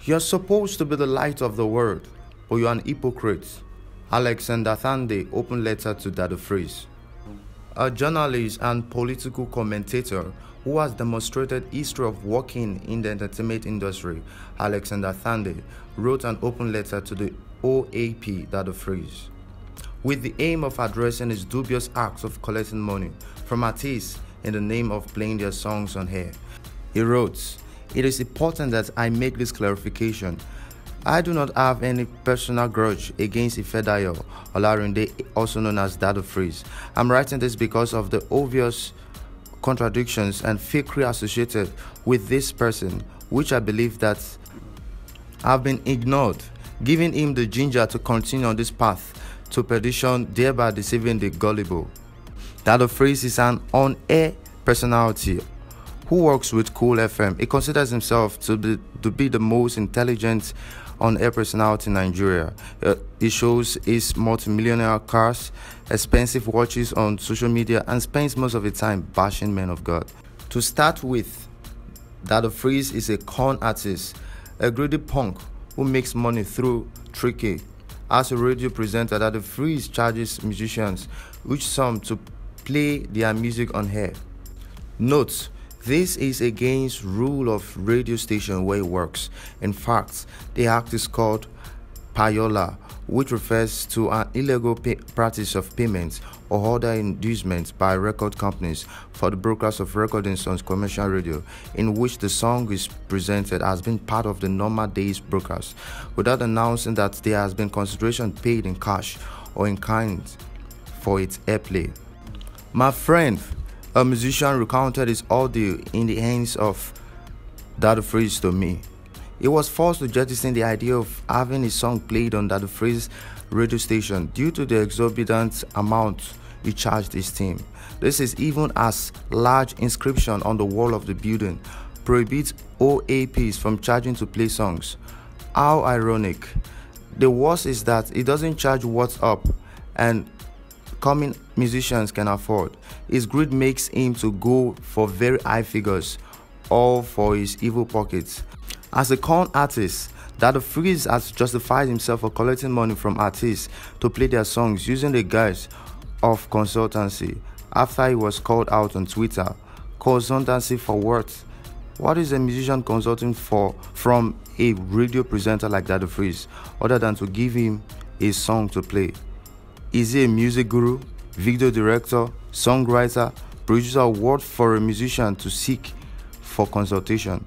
You're supposed to be the light of the world, but you're an hypocrite. Alexander Thande, open letter to Dada Freeze. A journalist and political commentator who has demonstrated history of working in the entertainment industry, Alexander Thande, wrote an open letter to the OAP Dada Freeze, with the aim of addressing his dubious acts of collecting money from artists in the name of playing their songs on air. He wrote, "It is important that I make this clarification. I do not have any personal grudge against Ifedayo Olarinde, also known as Dada Freeze. I'm writing this because of the obvious contradictions and fakery associated with this person, which I believe that have been ignored, giving him the ginger to continue on this path to perdition, thereby deceiving the gullible. Dada Freeze is an on-air personality who works with Cool FM. He considers himself to be the most intelligent on-air personality in Nigeria. He shows his multi-millionaire cars, expensive watches on social media, and spends most of the time bashing men of God. To start with, Dada Freeze is a con artist, a greedy punk who makes money through trickery. As a radio presenter, Dada Freeze charges musicians each sum to play their music on air. Note, this is against rule of radio station where it works. In fact, the act is called payola, which refers to an illegal practice of payments or other inducements by record companies for the broadcast of recordings on commercial radio, in which the song is presented as being part of the normal day's broadcast, without announcing that there has been consideration paid in cash or in kind for its airplay. My friend, a musician, recounted his ordeal in the hands of Dada Freeze to me. He was forced to jettison the idea of having his song played on Dada Freeze radio station due to the exorbitant amount he charged his team. This is even as large inscription on the wall of the building prohibits OAPs from charging to play songs. How ironic. The worst is that he doesn't charge what's up and coming musicians can afford. His greed makes him to go for very high figures, all for his evil pockets. As a con artist, Dada Freeze has justified himself for collecting money from artists to play their songs using the guise of consultancy after he was called out on Twitter. Consultancy for what? What is a musician consulting for from a radio presenter like Dada Freeze, other than to give him a song to play? Is he a music guru, video director, songwriter, producer, or what for a musician to seek for consultation?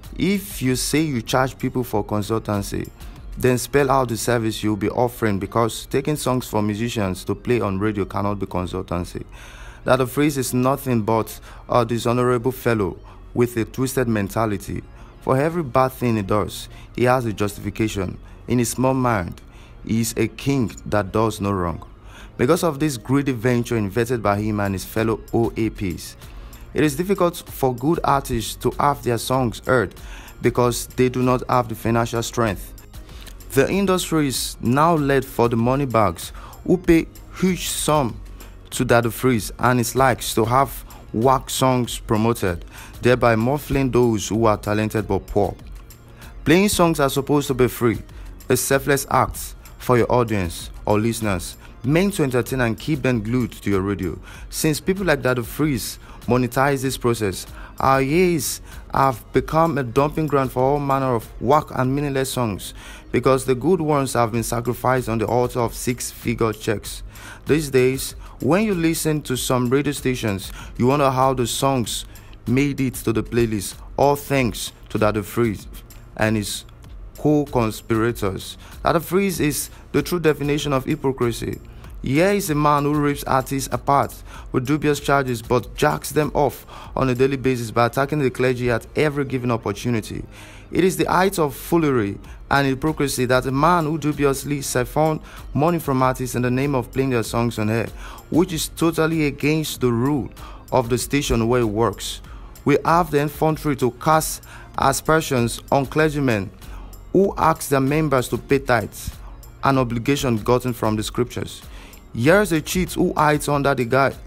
If you say you charge people for consultancy, then spell out the service you'll be offering, because taking songs from musicians to play on radio cannot be consultancy. Dada Freeze is nothing but a dishonorable fellow with a twisted mentality. For every bad thing he does, he has a justification. In his small mind, he is a king that does no wrong. Because of this greedy venture invented by him and his fellow OAPs, it is difficult for good artists to have their songs heard because they do not have the financial strength. The industry is now led for the money bags who pay huge sum to Dada Freeze and his likes to have whack songs promoted, thereby muffling those who are talented but poor. Playing songs are supposed to be free, a selfless act for your audience or listeners, meant to entertain and keep them glued to your radio. Since people like Dada Freeze monetize this process, our ears have become a dumping ground for all manner of whack and meaningless songs, because the good ones have been sacrificed on the altar of six-figure checks. These days, when you listen to some radio stations, you wonder how the songs made it to the playlist, all thanks to Dada Freeze and his co-conspirators. Dada Freeze is the true definition of hypocrisy. Here is a man who rips artists apart with dubious charges but jacks them off on a daily basis by attacking the clergy at every given opportunity. It is the height of foolery and hypocrisy that a man who dubiously siphoned money from artists in the name of playing their songs on air, which is totally against the rule of the station where it works. We have the infantry to cast aspersions on clergymen who ask their members to pay tithes, an obligation gotten from the scriptures. Here's a cheat who hides under the guise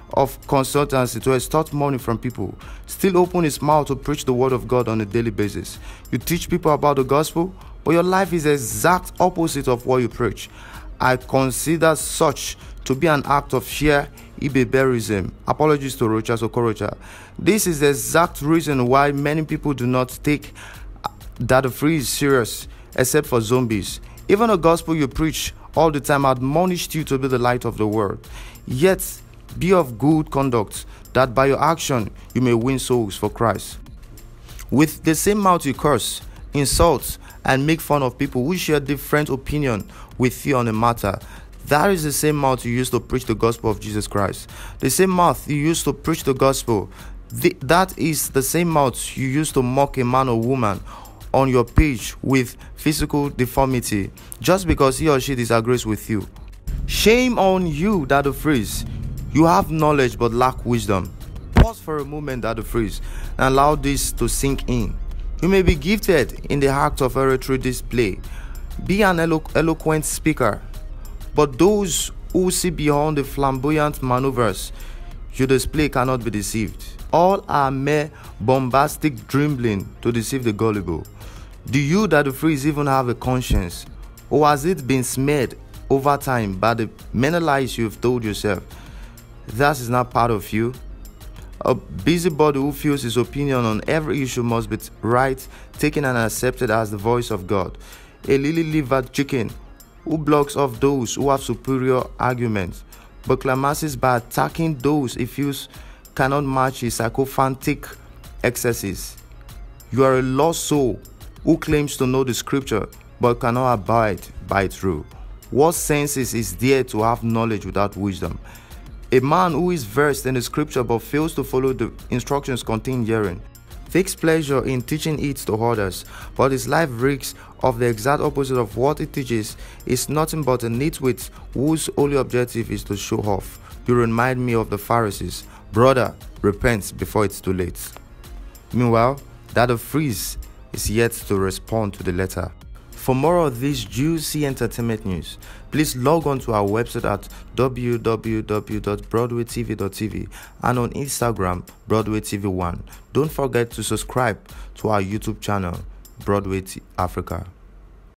of consultancy to extort money from people, still open his mouth to preach the word of God on a daily basis. You teach people about the gospel, but your life is the exact opposite of what you preach. I consider such to be an act of sheer Ibeberism. Apologies to Rochas Okorocha. This is the exact reason why many people do not take that the free is serious, except for zombies. Even the gospel you preach all the time admonished you to be the light of the world. Yet, be of good conduct, that by your action you may win souls for Christ. With the same mouth you curse, insult, and make fun of people who share different opinion with you on a matter. That is the same mouth you use to preach the gospel of Jesus Christ. The same mouth you use to preach the gospel. That is the same mouth you use to mock a man or woman on your page with physical deformity, just because he or she disagrees with you. Shame on you, Dado Freeze. You have knowledge but lack wisdom. Pause for a moment, Dado Freeze, and allow this to sink in. You may be gifted in the act of oratory display, be an eloquent speaker, but those who see beyond the flamboyant maneuvers you display cannot be deceived. All are mere bombastic dribbling to deceive the gullible. Do you, Dado Freeze, even have a conscience? Or has it been smeared over time by the many lies you've told yourself? That is not part of you. A busybody who feels his opinion on every issue must be right, taken and accepted as the voice of God. A lily-livered chicken who blocks off those who have superior arguments, but climaxes by attacking those he feels cannot match his sycophantic excesses. You are a lost soul who claims to know the scripture but cannot abide by its rule. What sense is there to have knowledge without wisdom? A man who is versed in the scripture but fails to follow the instructions contained herein takes pleasure in teaching it to others, but his life reeks of the exact opposite of what it teaches. Is nothing but a nitwit whose only objective is to show off. You remind me of the Pharisees. Brother, repent before it's too late. Meanwhile, Dado Freeze is yet to respond to the letter. For more of this juicy entertainment news, please log on to our website at www.broadwaytv.tv and on Instagram, BroadwayTV1. Don't forget to subscribe to our YouTube channel, Broadway Africa.